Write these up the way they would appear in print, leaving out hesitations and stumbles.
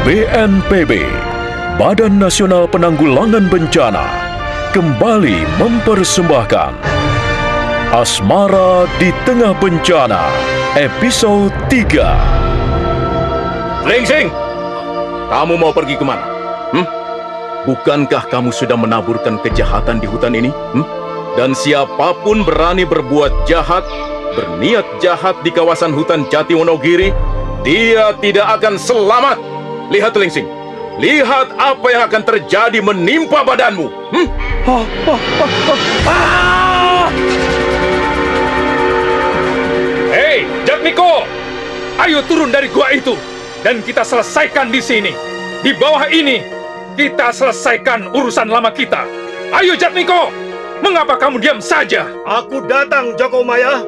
BNPB, Badan Nasional Penanggulangan Bencana, kembali mempersembahkan Asmara di Tengah Bencana, episode 3. Lingsing, kamu mau pergi kemana? Bukankah kamu sudah menaburkan kejahatan di hutan ini? Dan siapapun berani berbuat jahat, berniat jahat di kawasan hutan Jatiwonogiri, dia tidak akan selamat. Lihat Lingsing, lihat apa yang akan terjadi menimpa badanmu. Hei, Jatmiko, ayo turun dari gua itu dan kita selesaikan di sini. Di bawah ini kita selesaikan urusan lama kita. Ayo Jatmiko, mengapa kamu diam saja? Aku datang, Jokomaya.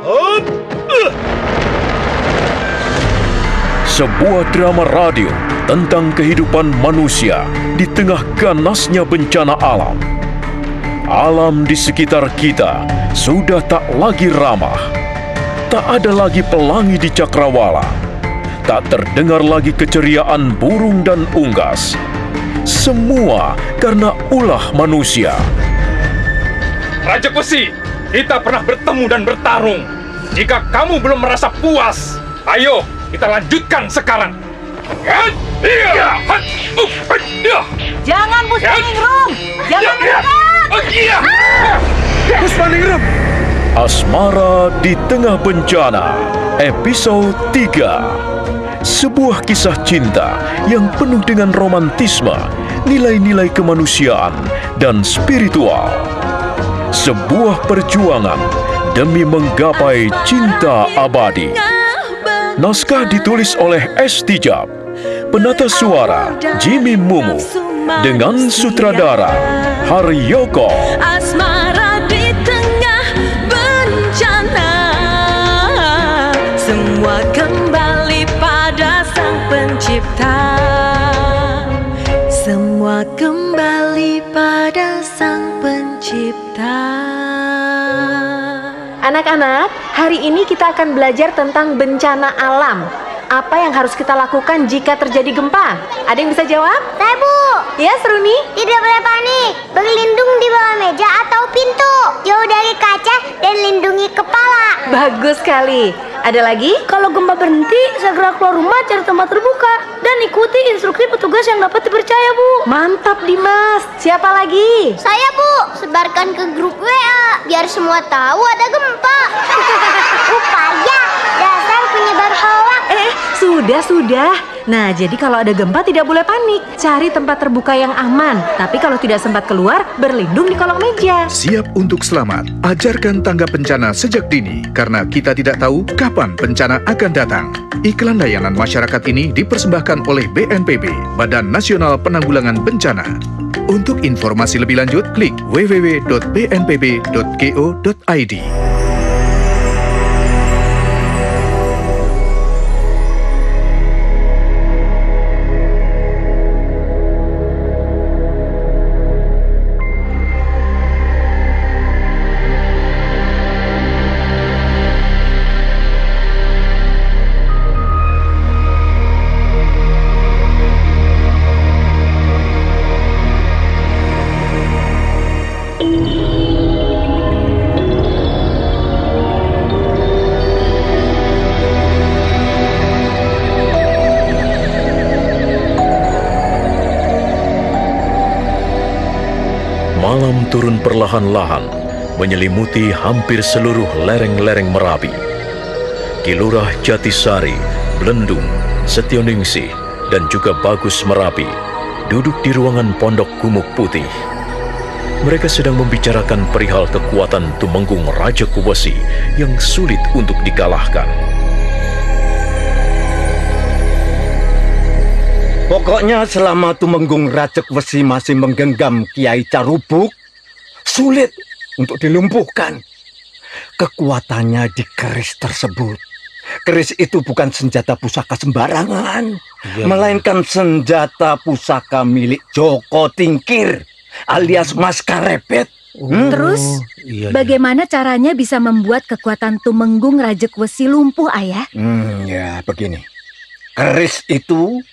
Sebuah drama radio tentang kehidupan manusia di tengah ganasnya bencana alam. Alam di sekitar kita sudah tak lagi ramah. Tak ada lagi pelangi di cakrawala. Tak terdengar lagi keceriaan burung dan unggas. Semua karena ulah manusia. Raja Besi, kita pernah bertemu dan bertarung. Jika kamu belum merasa puas, ayo kita lanjutkan sekarang. Jangan Puspaningrum! Jangan mendekat! Puspaningrum! Asmara di Tengah Bencana, episode 3. Sebuah kisah cinta yang penuh dengan romantisme, nilai-nilai kemanusiaan, dan spiritual. Sebuah perjuangan demi menggapai cinta abadi. Naskah ditulis oleh S. Tijab, penata suara Jimmy Mumu, dengan sutradara Haryoko. Asmara di tengah bencana, semua kembali pada Sang Pencipta. Semua kembali pada Sang Pencipta. Anak-anak, hari ini kita akan belajar tentang bencana alam. Apa yang harus kita lakukan jika terjadi gempa? Ada yang bisa jawab? Saya, Bu. Ya, Seruni? Tidak boleh panik. Berlindung di bawah meja atau pintu. Jauh dari kaca dan lindungi kepala. Bagus sekali. Ada lagi? Kalau gempa berhenti, segera keluar rumah cari tempat terbuka dan ikuti instruksi petugas yang dapat dipercaya, Bu. Mantap, Dimas. Siapa lagi? Saya, Bu. Sebarkan ke grup WA biar semua tahu ada gempa. Upaya dasar penyebar hoak. Sudah. Nah, jadi kalau ada gempa tidak boleh panik. Cari tempat terbuka yang aman. Tapi kalau tidak sempat keluar, berlindung di kolong meja. Siap untuk selamat. Ajarkan tanggap bencana sejak dini, karena kita tidak tahu kapan bencana akan datang. Iklan layanan masyarakat ini dipersembahkan oleh BNPB, Badan Nasional Penanggulangan Bencana. Untuk informasi lebih lanjut, klik www.bnpb.go.id. Malam turun perlahan-lahan, menyelimuti hampir seluruh lereng-lereng Merapi. Kilurah Jatisari, Belendung, Setioningsi, dan juga Bagus Merapi duduk di ruangan Pondok Gumuk Putih. Mereka sedang membicarakan perihal kekuatan Tumenggung Raja Kuwesi yang sulit untuk dikalahkan. Pokoknya selama Tumenggung Raja Kuwesi masih menggenggam Kiai Carubuk, sulit untuk dilumpuhkan. Kekuatannya di keris tersebut. Keris itu bukan senjata pusaka sembarangan, melainkan senjata pusaka milik Joko Tingkir alias Mas Karepet. Terus, bagaimana caranya bisa membuat kekuatan Tumenggung Raja Kuwesi lumpuh, Ayah? Ya begini. Keris itu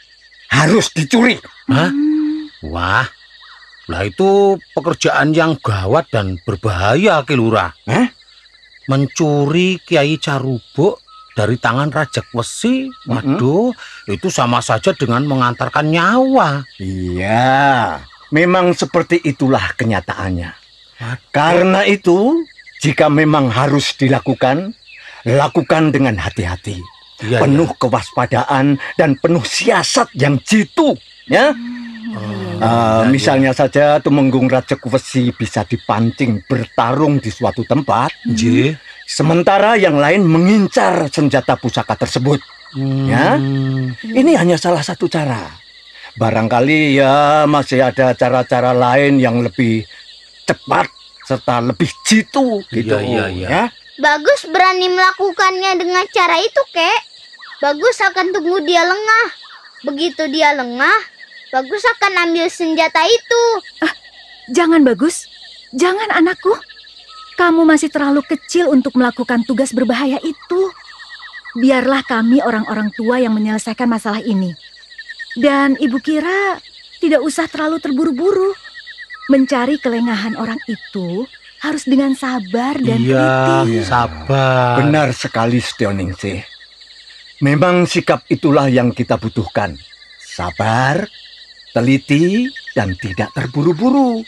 harus dicuri. Hah? Wah, lah itu pekerjaan yang gawat dan berbahaya, Ki Lurah. Mencuri Kiai Carubuk dari tangan Rajak Wesi, waduh, itu sama saja dengan mengantarkan nyawa. Iya, memang seperti itulah kenyataannya. Karena itu, jika memang harus dilakukan, lakukan dengan hati-hati. Penuh kewaspadaan dan penuh siasat yang jitu, ya. Misalnya saja Tumenggung Rajak Wesi bisa dipancing bertarung di suatu tempat, sementara yang lain mengincar senjata pusaka tersebut. Ya, ini hanya salah satu cara. Barangkali ya masih ada cara-cara lain yang lebih cepat serta lebih jitu gitu. Ya. Bagus berani melakukannya dengan cara itu, Kek. Bagus akan tunggu dia lengah. Begitu dia lengah, Bagus akan ambil senjata itu. Jangan, Bagus. Jangan, anakku. Kamu masih terlalu kecil untuk melakukan tugas berbahaya itu. Biarlah kami orang-orang tua yang menyelesaikan masalah ini. Dan Ibu kira tidak usah terlalu terburu-buru. Mencari kelengahan orang itu harus dengan sabar dan teliti. Sabar. Benar sekali, Setioningsi. Memang sikap itulah yang kita butuhkan. Sabar, teliti, dan tidak terburu-buru.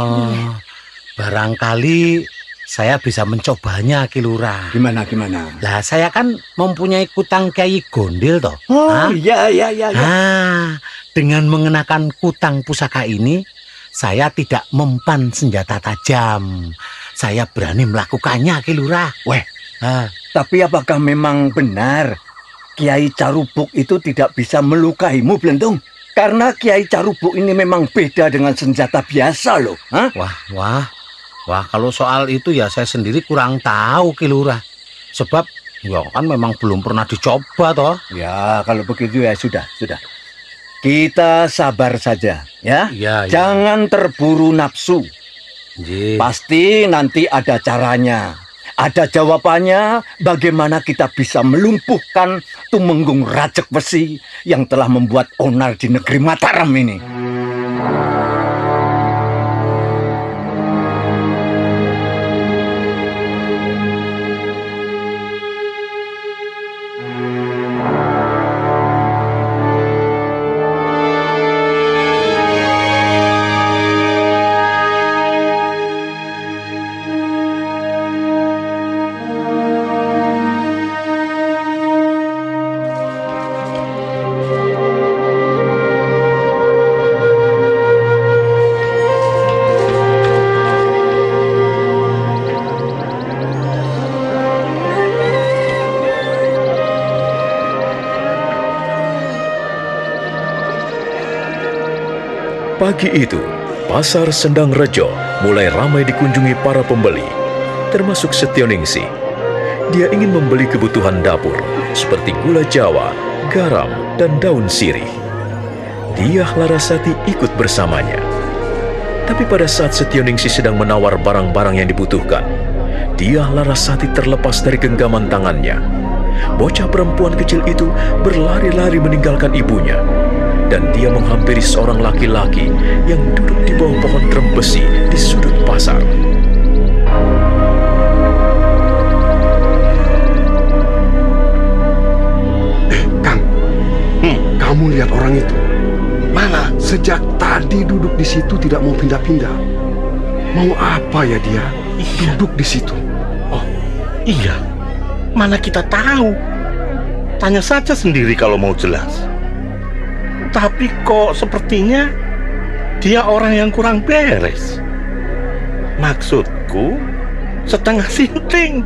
Barangkali saya bisa mencobanya, Ki Lurah. Gimana? Lah, saya kan mempunyai kutang Kiai Gondil toh. Iya. Dengan mengenakan kutang pusaka ini, saya tidak mempan senjata tajam. Saya berani melakukannya, Ki Lurah. Tapi apakah memang benar Kiai Carubuk itu tidak bisa melukaimu, Blendung? Karena Kiai Carubuk ini memang beda dengan senjata biasa loh. Wah, kalau soal itu ya saya sendiri kurang tahu, Ki Lurah. Sebab ya kan memang belum pernah dicoba toh. Ya, kalau begitu ya sudah. Kita sabar saja, ya. Jangan terburu nafsu. Pasti nanti ada caranya. Ada jawabannya bagaimana kita bisa melumpuhkan Tumenggung Rajak Wesi yang telah membuat onar di negeri Mataram ini. Pagi itu, pasar Sendang Rejo mulai ramai dikunjungi para pembeli, termasuk Setioningsi. Dia ingin membeli kebutuhan dapur, seperti gula Jawa, garam, dan daun sirih. Diah Larasati ikut bersamanya. Tapi pada saat Setioningsi sedang menawar barang-barang yang dibutuhkan, Diah Larasati terlepas dari genggaman tangannya. Bocah perempuan kecil itu berlari-lari meninggalkan ibunya. Dan dia menghampiri seorang laki-laki yang duduk di bawah pohon trembesi di sudut pasar. Kang, kamu lihat orang itu? Mana? Sejak tadi duduk di situ tidak mau pindah-pindah. Mau apa ya dia? Duduk di situ. Oh, iya. Mana kita tahu? Tanya saja sendiri kalau mau jelas. Tapi kok sepertinya dia orang yang kurang beres. Maksudku setengah sinting.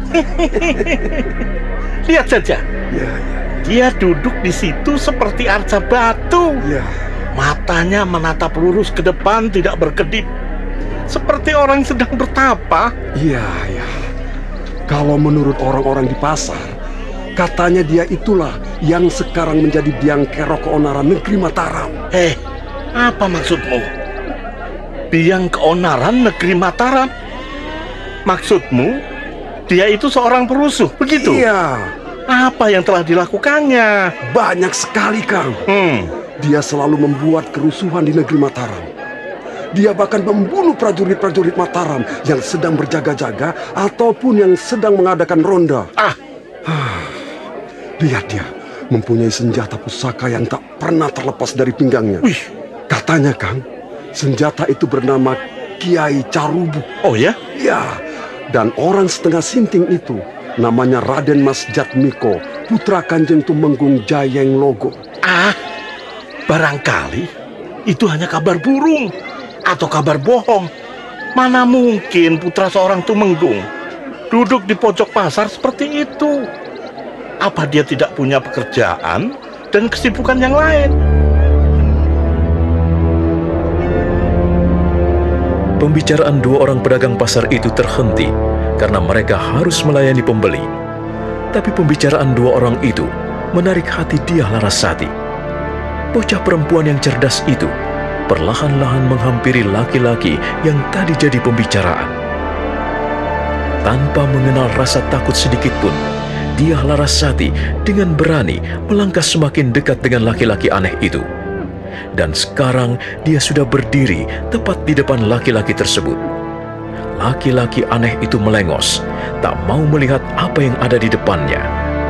Lihat saja. Dia duduk di situ seperti arca batu. Matanya menatap lurus ke depan, tidak berkedip. Seperti orang sedang bertapa. Iya. Kalau menurut orang-orang di pasar, katanya dia itulah yang sekarang menjadi biang kerok keonaran negeri Mataram. Apa maksudmu? Biang keonaran negeri Mataram? Maksudmu, dia itu seorang perusuh, begitu? Iya. Apa yang telah dilakukannya? Banyak sekali, Kang. dia selalu membuat kerusuhan di negeri Mataram. Dia bahkan membunuh prajurit-prajurit Mataram yang sedang berjaga-jaga ataupun yang sedang mengadakan ronda. Lihat dia, mempunyai senjata pusaka yang tak pernah terlepas dari pinggangnya. Katanya, Kang, senjata itu bernama Kiai Carubu. Oh ya? Ya, dan orang setengah sinting itu namanya Raden Mas Jatmiko, putra Kanjeng Tumenggung Jayeng Logo. Barangkali itu hanya kabar burung atau kabar bohong. Mana mungkin putra seorang Tumenggung duduk di pojok pasar seperti itu? Apa dia tidak punya pekerjaan dan kesibukan yang lain? Pembicaraan dua orang pedagang pasar itu terhenti karena mereka harus melayani pembeli. Tapi pembicaraan dua orang itu menarik hati Dyah Larasati. Bocah perempuan yang cerdas itu perlahan-lahan menghampiri laki-laki yang tadi jadi pembicaraan. Tanpa mengenal rasa takut sedikit pun, Dyah Larasati dengan berani melangkah semakin dekat dengan laki-laki aneh itu. Dan sekarang dia sudah berdiri tepat di depan laki-laki tersebut. Laki-laki aneh itu melengos, tak mau melihat apa yang ada di depannya.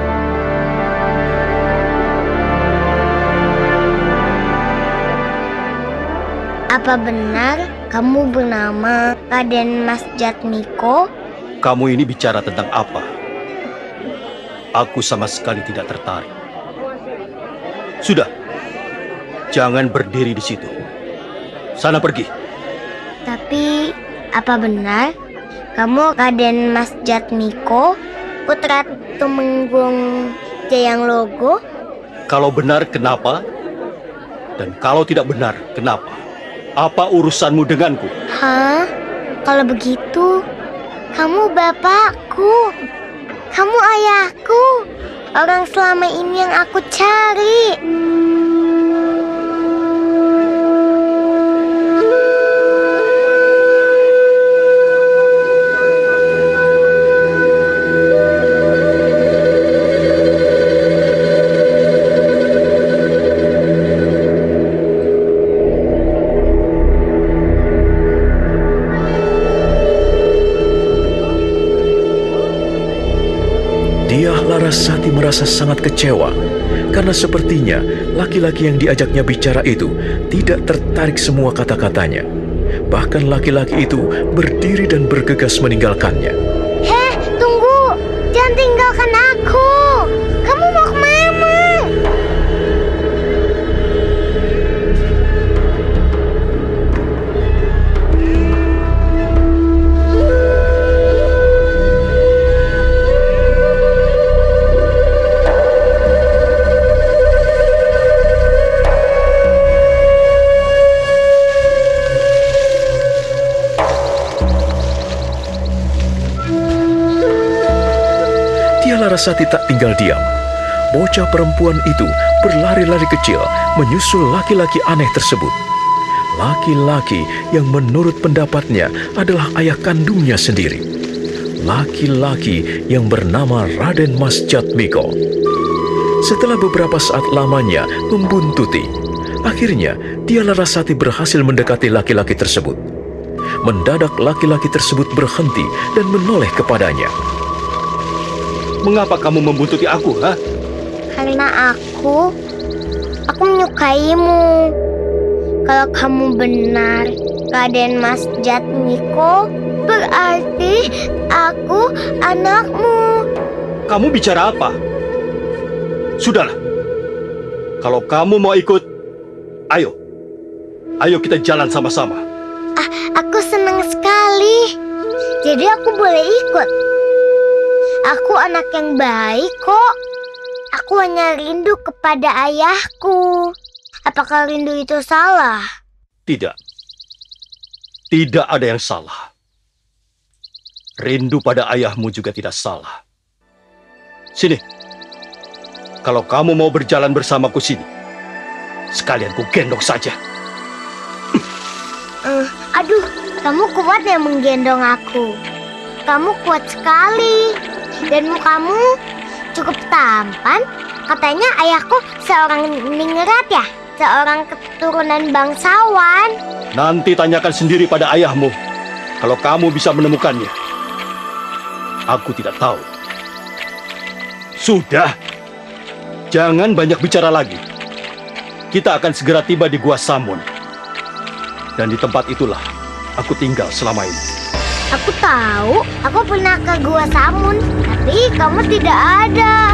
Apa benar kamu bernama Raden Mas Jatmiko? Kamu ini bicara tentang apa? Aku sama sekali tidak tertarik. Sudah, jangan berdiri di situ. Sana pergi. Tapi, apa benar kamu Raden Mas Jatmiko, putra Tumenggung Jayeng Logo? Kalau benar, kenapa? Dan kalau tidak benar, kenapa? Apa urusanmu denganku? Hah? Kalau begitu, kamu bapakku. Kamu ayahku. Orang selama ini yang aku cari. Dyah Larasati merasa sangat kecewa karena sepertinya laki-laki yang diajaknya bicara itu tidak tertarik semua kata-katanya. Bahkan laki-laki itu berdiri dan bergegas meninggalkannya. Heh, tunggu! Jangan tinggalkan aku! Kamu mau kemana? Larasati tak tinggal diam. Bocah perempuan itu berlari-lari kecil menyusul laki-laki aneh tersebut. Laki-laki yang menurut pendapatnya adalah ayah kandungnya sendiri. Laki-laki yang bernama Raden Mas Jatmiko. Setelah beberapa saat lamanya membuntuti, akhirnya Dyah Larasati berhasil mendekati laki-laki tersebut. Mendadak laki-laki tersebut berhenti dan menoleh kepadanya. Mengapa kamu membuntuti aku, ha? Karena aku menyukaimu. Kalau kamu benar Raden Mas Jatmiko, berarti aku anakmu. Kamu bicara apa? Sudahlah. Kalau kamu mau ikut, ayo. Ayo kita jalan sama-sama. Aku senang sekali. Jadi aku boleh ikut. Aku anak yang baik kok. Aku hanya rindu kepada ayahku. Apakah rindu itu salah? Tidak. Tidak ada yang salah. Rindu pada ayahmu juga tidak salah. Sini. Kalau kamu mau berjalan bersamaku sini, sekalian ku gendong saja. Aduh, kamu kuat yang menggendong aku. Kamu kuat sekali. Dan mukamu cukup tampan. Katanya ayahku seorang ningrat ya? seorang keturunan bangsawan. Nanti tanyakan sendiri pada ayahmu kalau kamu bisa menemukannya. Aku tidak tahu. Sudah, jangan banyak bicara lagi. Kita akan segera tiba di Gua Samun. Dan di tempat itulah aku tinggal selama ini. Aku tahu, aku pernah ke Gua Samun, tapi kamu tidak ada.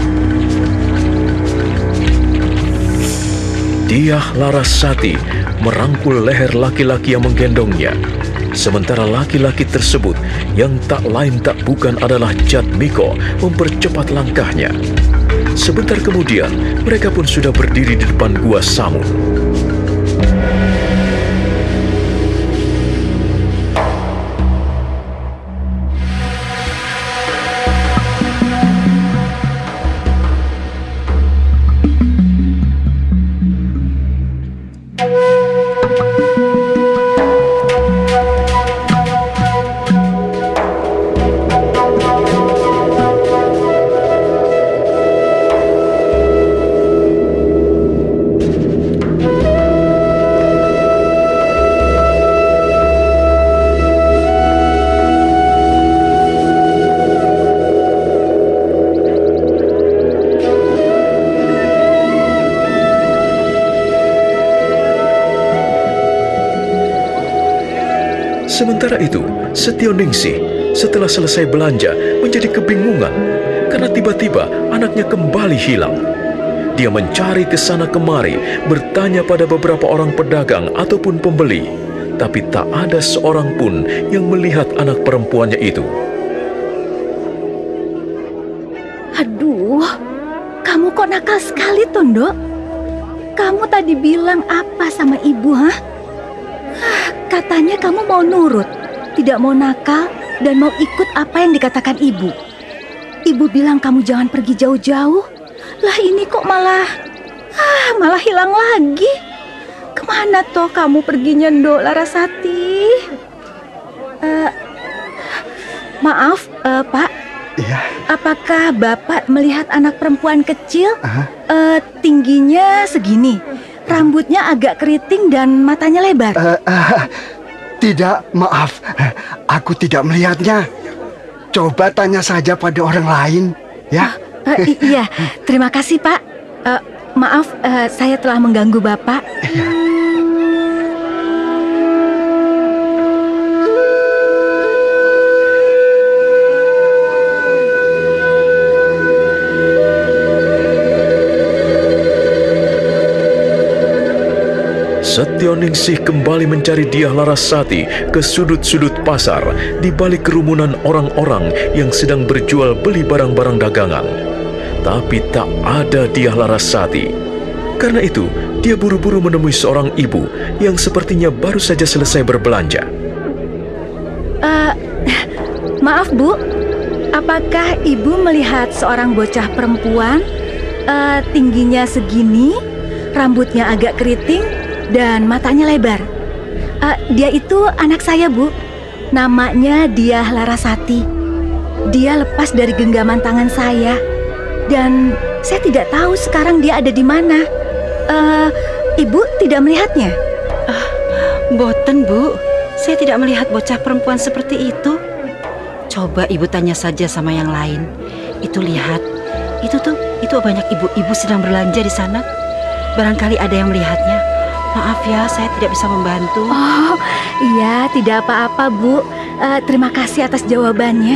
Dyah Larasati merangkul leher laki-laki yang menggendongnya. Sementara laki-laki tersebut yang tak lain tak bukan adalah Jatmiko mempercepat langkahnya. Sebentar kemudian mereka pun sudah berdiri di depan Gua Samun. Sementara itu, Setioningsi setelah selesai belanja menjadi kebingungan karena tiba-tiba anaknya kembali hilang. Dia mencari ke sana kemari, bertanya pada beberapa orang pedagang ataupun pembeli, tapi tak ada seorang pun yang melihat anak perempuannya itu. Aduh, kamu kok nakal sekali, Tondo? Kamu tadi bilang apa sama ibu, ha? Katanya kamu mau nurut, tidak mau nakal, dan mau ikut apa yang dikatakan ibu. Ibu bilang kamu jangan pergi jauh-jauh. Lah ini kok malah hilang lagi. Kemana toh kamu perginya, Ndok Larasati? Maaf, Pak. Iya. Apakah Bapak melihat anak perempuan kecil? Tingginya segini, rambutnya agak keriting dan matanya lebar. Tidak, maaf. Aku tidak melihatnya. Coba tanya saja pada orang lain, ya. Iya, terima kasih, Pak. Maaf, saya telah mengganggu Bapak. Setioningsi kembali mencari Dyah Larasati ke sudut-sudut pasar di balik kerumunan orang-orang yang sedang berjual beli barang-barang dagangan. Tapi tak ada Dyah Larasati. Karena itu, dia buru-buru menemui seorang ibu yang sepertinya baru saja selesai berbelanja. Maaf, Bu. Apakah Ibu melihat seorang bocah perempuan tingginya segini, rambutnya agak keriting, dan matanya lebar? Dia itu anak saya, Bu. Namanya Dyah Larasati. Dia lepas dari genggaman tangan saya. Dan saya tidak tahu sekarang dia ada di mana. Ibu tidak melihatnya? Boten, Bu. Saya tidak melihat bocah perempuan seperti itu. Coba Ibu tanya saja sama yang lain. Itu lihat. Itu banyak ibu-ibu sedang belanja di sana. Barangkali ada yang melihatnya. Maaf ya, saya tidak bisa membantu. Oh, iya, tidak apa-apa, Bu. Terima kasih atas jawabannya.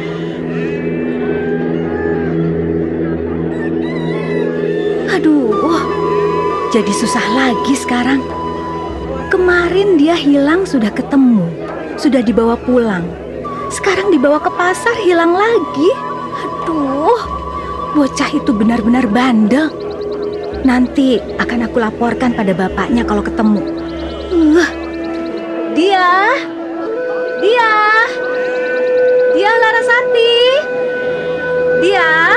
Aduh, jadi susah lagi sekarang. Kemarin dia hilang sudah ketemu, sudah dibawa pulang. Sekarang dibawa ke pasar hilang lagi. Aduh, bocah itu benar-benar bandel. Nanti akan aku laporkan pada bapaknya kalau ketemu. Dyah Larasati. Dyah.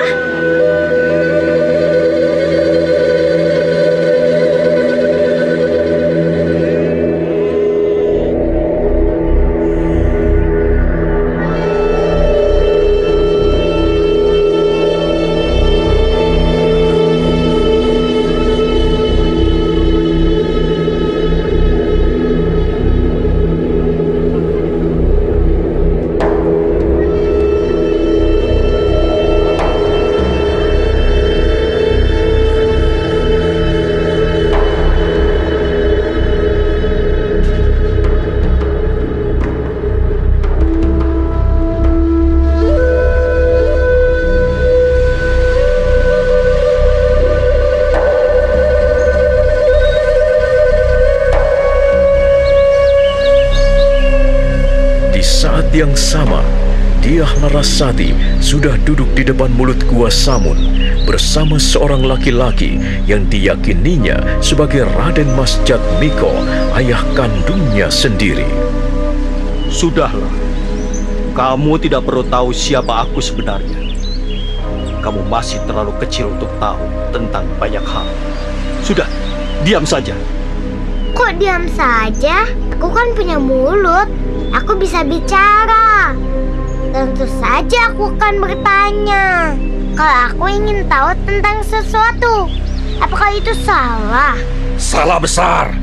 yang sama, Dyah Larasati sudah duduk di depan mulut Gua Samun bersama seorang laki-laki yang diyakininya sebagai Raden Mas Jatmiko, ayah kandungnya sendiri. Sudahlah, kamu tidak perlu tahu siapa aku sebenarnya. Kamu masih terlalu kecil untuk tahu tentang banyak hal. Sudah, diam saja. Kok diam saja? Aku kan punya mulut. Aku bisa bicara. Tentu saja aku akan bertanya. Kalau aku ingin tahu tentang sesuatu, apakah itu salah? Salah besar.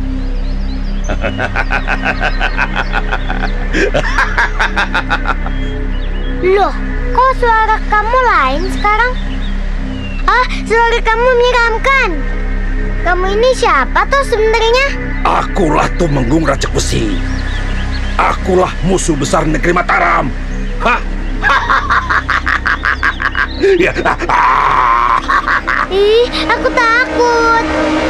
Loh, kok suara kamu lain sekarang? Ah, suara kamu menyeramkan. Kamu ini siapa toh sebenarnya? Akulah Tumenggung Raja Besi. Akulah musuh besar negeri Mataram. Ih, aku takut.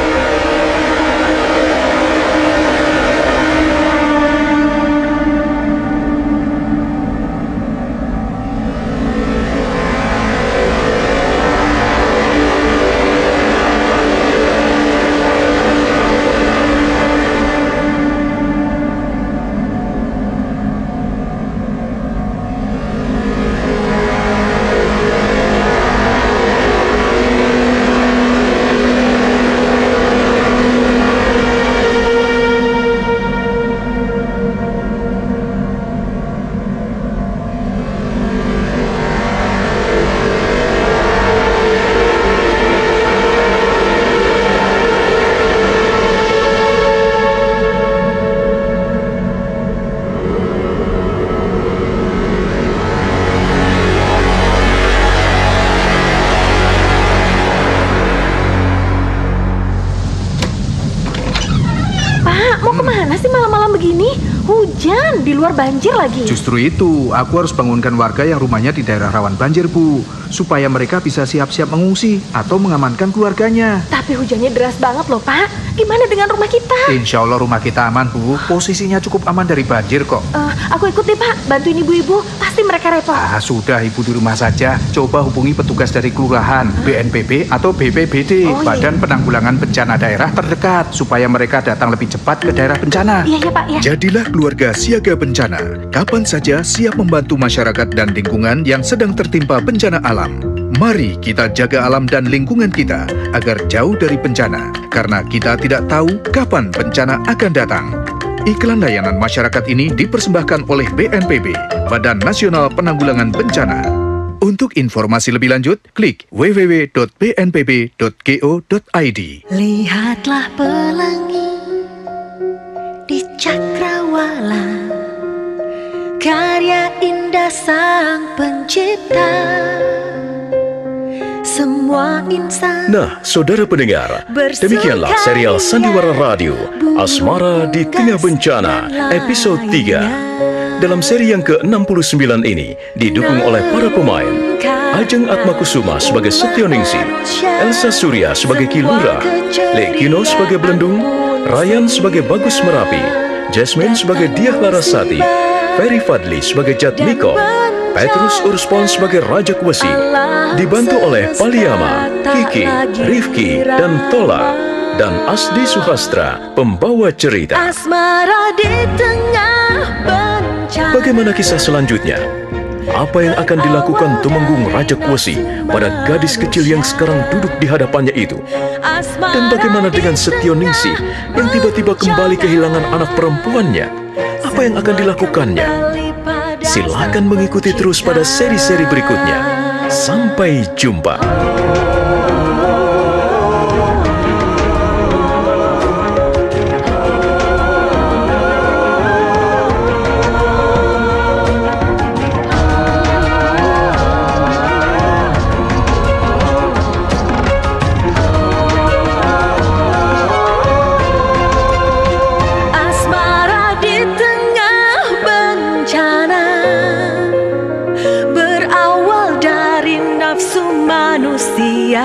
Hujan, di luar banjir lagi. Justru itu, aku harus bangunkan warga yang rumahnya di daerah rawan banjir, Bu. Supaya mereka bisa siap-siap mengungsi atau mengamankan keluarganya. Tapi hujannya deras banget loh, Pak. Gimana dengan rumah kita? Insya Allah rumah kita aman, Bu. Posisinya cukup aman dari banjir kok. Aku ikut nih, Pak. Bantuin ibu-ibu. Pasti mereka repot. Sudah, Ibu di rumah saja. Coba hubungi petugas dari kelurahan, BNPB atau BPBD, Badan Penanggulangan Bencana Daerah terdekat, supaya mereka datang lebih cepat ke daerah bencana. Iya, Pak. Ya. Jadilah keluarga siaga bencana. Kapan saja siap membantu masyarakat dan lingkungan yang sedang tertimpa bencana alam. Mari kita jaga alam dan lingkungan kita agar jauh dari bencana, karena kita tidak tahu kapan bencana akan datang. Iklan layanan masyarakat ini dipersembahkan oleh BNPB, Badan Nasional Penanggulangan Bencana. Untuk informasi lebih lanjut, klik www.bnpb.go.id. Lihatlah pelangi di cakrawala, karya indah Sang Pencipta. Semua insan. Nah, saudara pendengar, demikianlah serial Sandiwara Radio Asmara di Tengah Bencana episode 3. Dalam seri yang ke-69 ini didukung oleh para pemain Ajeng Atmakusuma sebagai Setioningsi, Elsa Surya sebagai Kilura, Lekino sebagai Belendung, Ryan sebagai Bagus Merapi, Jasmine sebagai Dyah Larasati, Ferry Fadli sebagai Jatmiko, Petrus Urspon sebagai Raja Kwesi, dibantu oleh Paliama, Kiki, Rifki, dan Tola, dan Asdi Suhastra, pembawa cerita. Asmara di tengah bencana. Bagaimana kisah selanjutnya? Apa yang akan dilakukan Tumenggung Raja Kwesi pada gadis kecil yang sekarang duduk di hadapannya itu? Dan bagaimana dengan Setioningsi yang tiba-tiba kembali kehilangan anak perempuannya? Apa yang akan dilakukannya? Silakan mengikuti terus pada seri-seri berikutnya. Sampai jumpa. Manusia,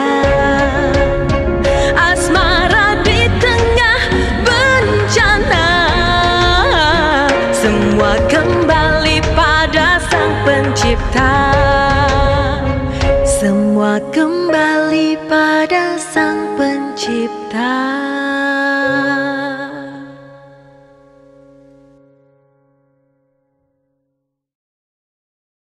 asmara di tengah bencana, semua kembali pada kembali pada Sang Pencipta.